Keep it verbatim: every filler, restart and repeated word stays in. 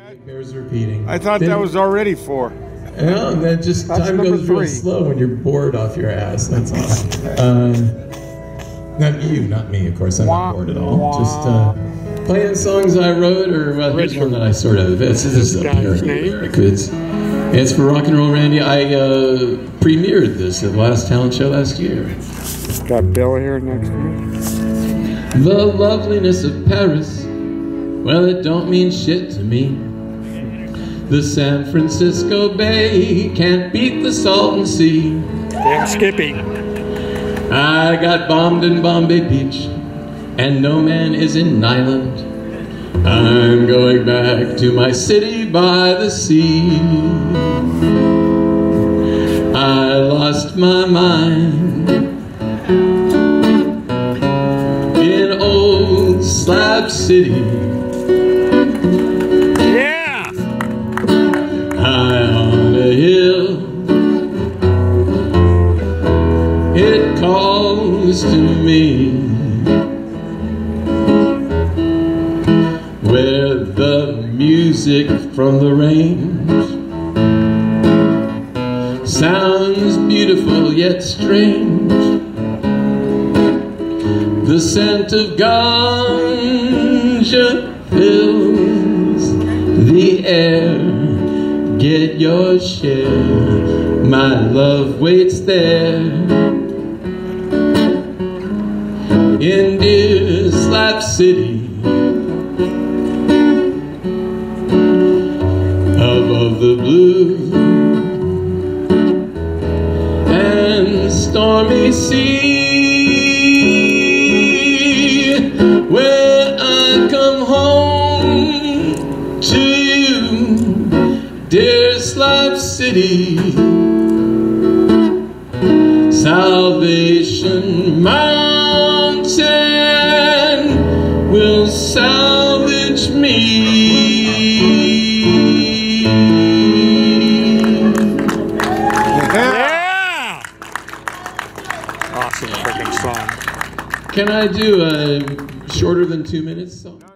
Bears repeating. I thought then, that was already four. Yeah, that just That's time goes three. real slow when you're bored off your ass. That's all. Um, not you, not me, of course. I'm not bored at all. Just uh, playing songs I wrote, or well, here's one that I sort of. This, this is a parody lyric. It's, it's for Rock and Roll Randy. I uh, premiered this at the last talent show last year. Got Bill here next to you. The loveliness of Paris, well, it don't mean shit to me. The San Francisco Bay can't beat the Salton Sea. Damn Skippy. I got bombed in Bombay Beach, and no man is in Nyland. I'm going back to my city by the sea. I lost my mind in old Slab City. Yeah! High on a hill, it calls to me, where the music from the range sounds beautiful yet strange. The scent of ganja fills the air. Get your share, my love waits there. In dear Slab City, above the blue and stormy sea, where I come home to you, dear Slab City. Salvation Mountain will salvage me. Yeah! Awesome freaking song. Can I do a shorter than two minutes song?